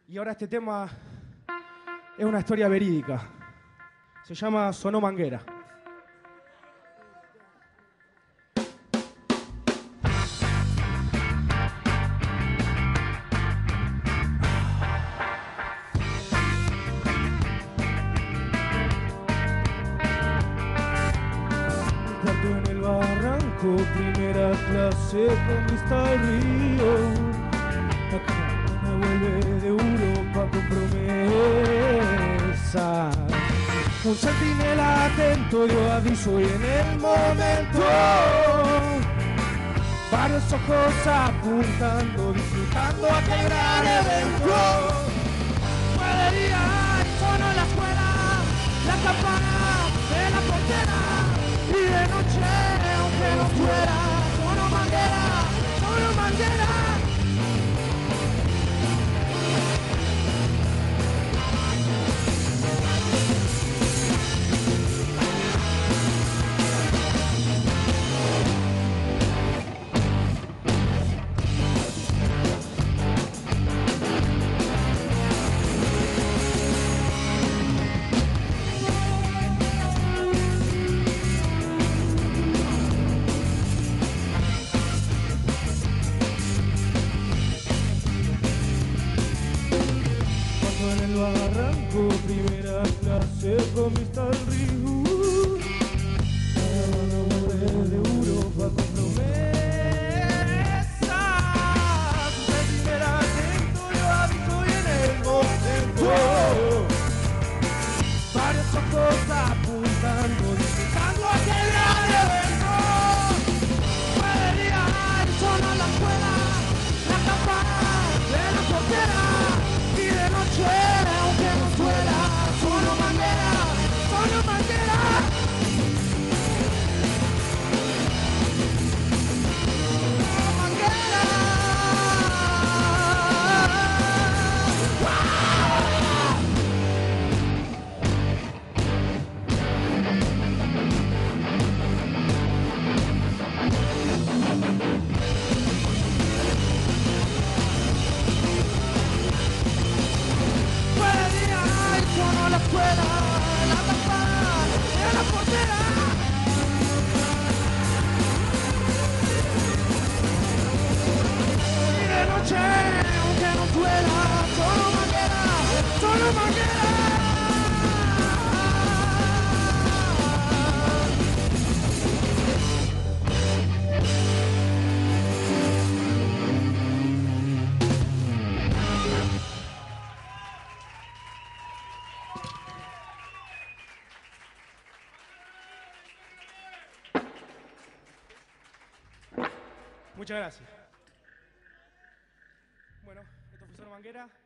Y ahora este tema es una historia verídica. Se llama Sonó Manguera. Cuarto en el barranco, primera clase con vista al río. La caravana vuelve de Europa con promesas. Un centinela atento dio aviso y en el momento varios ojos apuntando, disfrutando aquel gran evento. Fue de día y sonó en la escuela la campana de la portera. Y de noche, aunque no fuera, sonó Manguera, sonó Manguera. En el barranco, primera clase con vista al río. Caravana vuelve de Europa con promesas. De primera atento yo aviso y en el momento varios ojos apuntando, disfrutando aquel gran evento. Fue de día y sonó en la escuela la campana de la portera. Y de noche, aunque no fuera, sonó Manguera, sonó Manguera. Manguera. Fue de día y sonó la escuela, la campana de la portera. Y de noche, aunque no fuera, sonó Manguera, sonó Manguera. Muchas gracias. Bueno, esto fue Sonó Manguera.